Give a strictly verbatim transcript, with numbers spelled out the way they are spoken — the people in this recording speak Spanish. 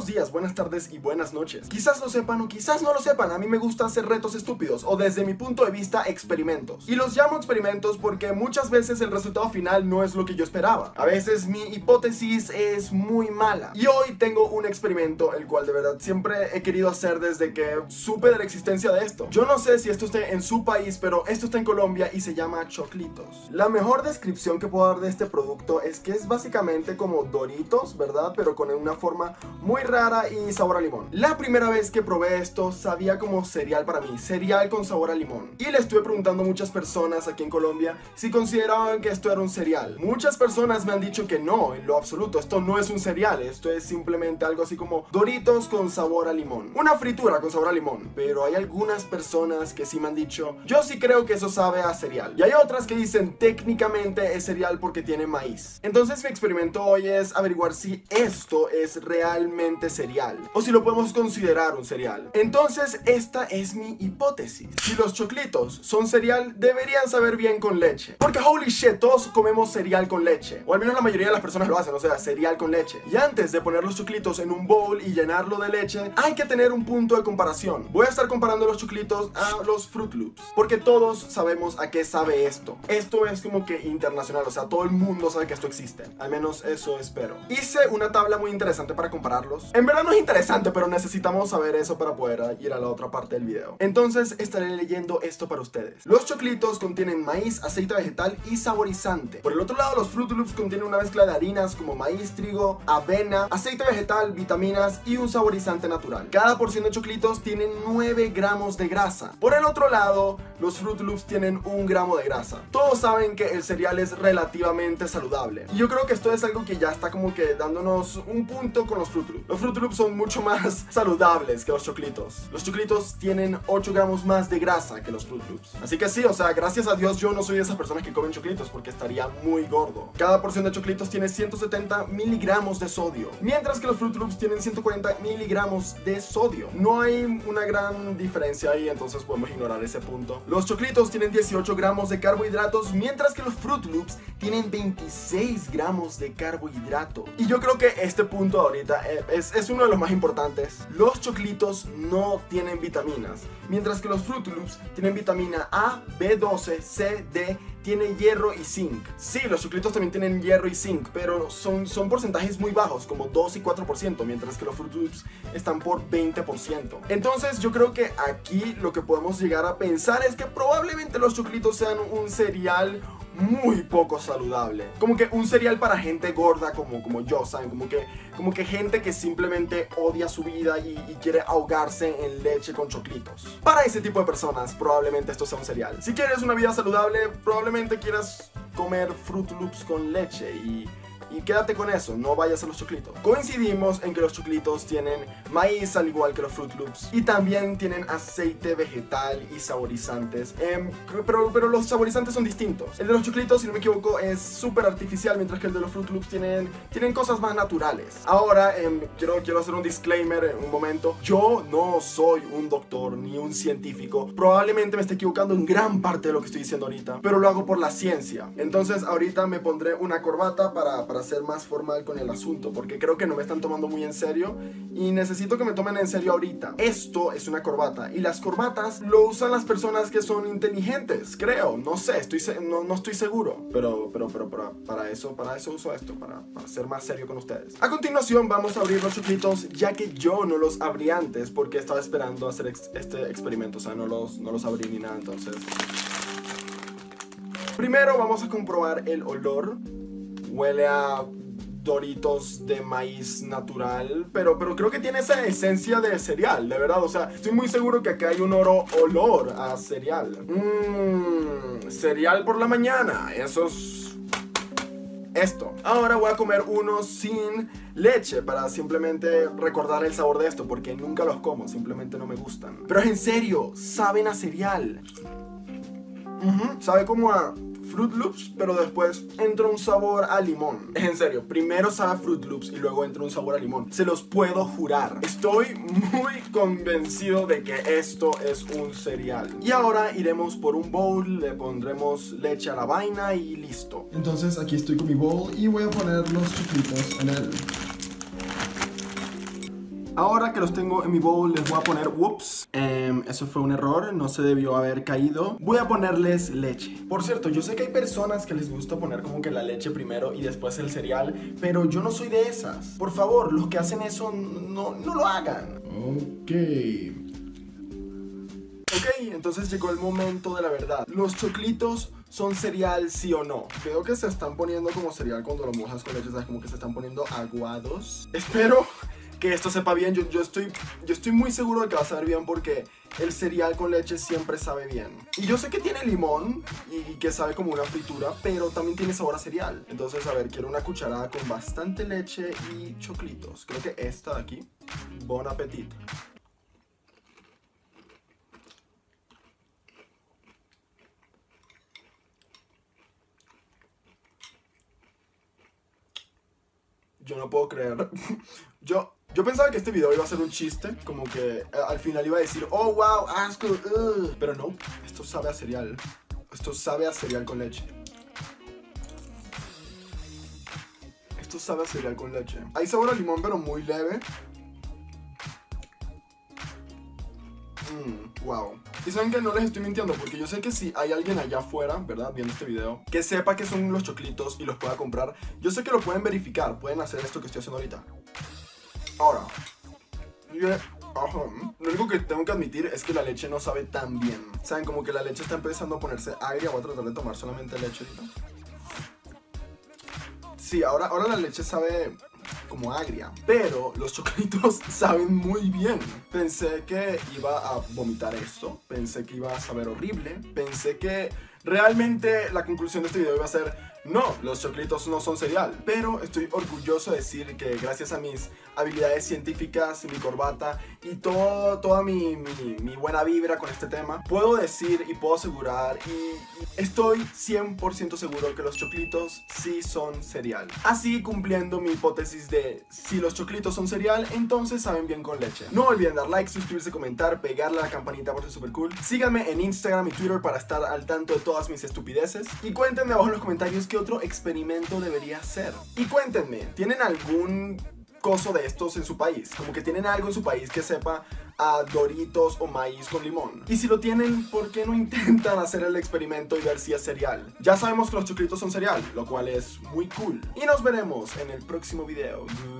buenos días, buenas tardes y buenas noches. Quizás lo sepan o quizás no lo sepan, a mí me gusta hacer retos estúpidos o desde mi punto de vista experimentos. Y los llamo experimentos porque muchas veces el resultado final no es lo que yo esperaba. A veces mi hipótesis es muy mala. Y hoy tengo un experimento el cual de verdad siempre he querido hacer desde que supe de la existencia de esto. Yo no sé si esto esté en su país, pero esto está en Colombia y se llama Choclitos. La mejor descripción que puedo dar de este producto es que es básicamente como Doritos, ¿verdad? Pero con una forma muy rara y sabor a limón. La primera vez que probé esto sabía como cereal para mí, cereal con sabor a limón. Y le estuve preguntando a muchas personas aquí en Colombia si consideraban que esto era un cereal. Muchas personas me han dicho que no, en lo absoluto, esto no es un cereal, esto es simplemente algo así como Doritos con sabor a limón. Una fritura con sabor a limón. Pero hay algunas personas que sí me han dicho, yo sí creo que eso sabe a cereal. Y hay otras que dicen técnicamente es cereal porque tiene maíz. Entonces mi experimento hoy es averiguar si esto es realmente cereal o si lo podemos considerar un cereal. Entonces esta es mi hipótesis. Si los choclitos son cereal, deberían saber bien con leche. Porque holy shit, todos comemos cereal con leche. O al menos la mayoría de las personas lo hacen, o sea, cereal con leche. Y antes de poner los choclitos en un bowl y llenarlo de leche, hay que tener un punto de comparación. Voy a estar comparando los choclitos a los Fruit Loops, porque todos sabemos a qué sabe esto. Esto es como que internacional, o sea, todo el mundo sabe que esto existe. Al menos eso espero. Hice una tabla muy interesante para compararlos. En verdad no es interesante, pero necesitamos saber eso para poder ir a la otra parte del video. Entonces estaré leyendo esto para ustedes. Los choclitos contienen maíz, aceite vegetal y saborizante. Por el otro lado, los Fruit Loops contienen una mezcla de harinas como maíz, trigo, avena, aceite vegetal, vitaminas y un saborizante natural. Cada porción de choclitos tiene nueve gramos de grasa. Por el otro lado, los Fruit Loops tienen un gramo de grasa. Todos saben que el cereal es relativamente saludable. Y yo creo que esto es algo que ya está como que dándonos un punto con los Fruit Loops. Los Fruit Loops son mucho más saludables que los choclitos. Los choclitos tienen ocho gramos más de grasa que los Fruit Loops. Así que sí, o sea, gracias a Dios yo no soy de esas personas que comen choclitos porque estaría muy gordo. Cada porción de choclitos tiene ciento setenta miligramos de sodio, mientras que los Fruit Loops tienen ciento cuarenta miligramos de sodio. No hay una gran diferencia ahí, entonces podemos ignorar ese punto. Los choclitos tienen dieciocho gramos de carbohidratos, mientras que los Fruit Loops tienen veintiséis gramos de carbohidrato. Y yo creo que este punto ahorita es, es uno de los más importantes. Los choclitos no tienen vitaminas, mientras que los Fruit Loops tienen vitamina A, B doce, C, D, tiene hierro y zinc. Sí, los choclitos también tienen hierro y zinc, pero son, son porcentajes muy bajos, como dos y cuatro por ciento, mientras que los Fruit Loops están por veinte por ciento. Entonces yo creo que aquí lo que podemos llegar a pensar es que probablemente los choclitos sean un cereal muy poco saludable, como que un cereal para gente gorda como, como yo, ¿saben? Como que, como que gente que simplemente odia su vida y, y quiere ahogarse en leche con choclitos. Para ese tipo de personas probablemente esto sea un cereal. Si quieres una vida saludable, probablemente quieras comer Fruit Loops con leche y... Y quédate con eso, no vayas a los choclitos. Coincidimos en que los choclitos tienen maíz al igual que los Fruit Loops. Y también tienen aceite vegetal y saborizantes. eh, pero, pero los saborizantes son distintos. El de los choclitos, si no me equivoco, es súper artificial, mientras que el de los Fruit Loops tienen, tienen cosas más naturales. Ahora, eh, quiero, quiero hacer un disclaimer en un momento. Yo no soy un doctor ni un científico. Probablemente me esté equivocando en gran parte de lo que estoy diciendo ahorita, pero lo hago por la ciencia. Entonces ahorita me pondré una corbata para... para ser más formal con el asunto, porque creo que no me están tomando muy en serio y necesito que me tomen en serio ahorita. Esto es una corbata y las corbatas lo usan las personas que son inteligentes, creo, no sé, estoy no, no estoy seguro, pero, pero, pero para, para eso, para eso uso esto, para, para ser más serio con ustedes. A continuación vamos a abrir los choclitos, ya que yo no los abrí antes porque estaba esperando hacer ex este experimento, o sea, no los, no los abrí ni nada, entonces... Primero vamos a comprobar el olor. Huele a Doritos de maíz natural, pero, pero creo que tiene esa esencia de cereal, de verdad. O sea, estoy muy seguro que acá hay un oro olor a cereal. Mmm, cereal por la mañana, eso es... esto. Ahora voy a comer uno sin leche para simplemente recordar el sabor de esto, porque nunca los como, simplemente no me gustan. Pero en serio, saben a cereal. Uh-huh. Sabe como a Fruit Loops, pero después entra un sabor a limón. En serio, primero sabe a Fruit Loops y luego entra un sabor a limón. Se los puedo jurar. Estoy muy convencido de que esto es un cereal. Y ahora iremos por un bowl, le pondremos leche a la vaina y listo. Entonces aquí estoy con mi bowl y voy a poner los choclitos en él. Ahora que los tengo en mi bowl les voy a poner, whoops, eh, eso fue un error, no se debió haber caído. Voy a ponerles leche. Por cierto, yo sé que hay personas que les gusta poner como que la leche primero y después el cereal, pero yo no soy de esas. Por favor, los que hacen eso no, no lo hagan. Ok. Ok, entonces llegó el momento de la verdad. ¿Los choclitos son cereal, sí o no? Creo que se están poniendo como cereal cuando lo mojas con leche, ¿sabes? Como que se están poniendo aguados. Espero que esto sepa bien. Yo, yo, estoy, yo estoy muy seguro de que va a saber bien porque el cereal con leche siempre sabe bien. Y yo sé que tiene limón y que sabe como una fritura, pero también tiene sabor a cereal. Entonces, a ver, quiero una cucharada con bastante leche y choclitos. Creo que esta de aquí. Bon appetit. Yo no puedo creer. Yo, yo pensaba que este video iba a ser un chiste, como que eh, al final iba a decir, oh wow, asco, uh. Pero no, esto sabe a cereal. Esto sabe a cereal con leche. Esto sabe a cereal con leche. Hay sabor a limón, pero muy leve. Mmm, wow. Y saben que no les estoy mintiendo, porque yo sé que si hay alguien allá afuera, ¿verdad? Viendo este video, que sepa que son los choclitos y los pueda comprar, yo sé que lo pueden verificar, pueden hacer esto que estoy haciendo ahorita. Ahora, lo único que tengo que admitir es que la leche no sabe tan bien. Saben, como que la leche está empezando a ponerse agria. Voy a tratar de tomar solamente leche ahorita. Sí, ahora, ahora la leche sabe como agria, pero los choclitos saben muy bien. Pensé que iba a vomitar esto, pensé que iba a saber horrible, pensé que realmente la conclusión de este video iba a ser no, los choclitos no son cereal, pero estoy orgulloso de decir que gracias a mis habilidades científicas, mi corbata y todo, toda mi, mi, mi buena vibra con este tema, puedo decir y puedo asegurar y, y estoy cien por ciento seguro que los choclitos sí son cereal. Así, cumpliendo mi hipótesis de si los choclitos son cereal, entonces saben bien con leche. No olviden dar like, suscribirse, comentar, pegarle a la campanita por ser super cool. Síganme en Instagram y Twitter para estar al tanto de todas mis estupideces. Y cuéntenme abajo en los comentarios qué otro experimento debería hacer. Y cuéntenme, ¿tienen algún coso de estos en su país? Como que tienen algo en su país que sepa a Doritos o maíz con limón. Y si lo tienen, ¿por qué no intentan hacer el experimento y ver si es cereal? Ya sabemos que los choclitos son cereal, lo cual es muy cool. Y nos veremos en el próximo video.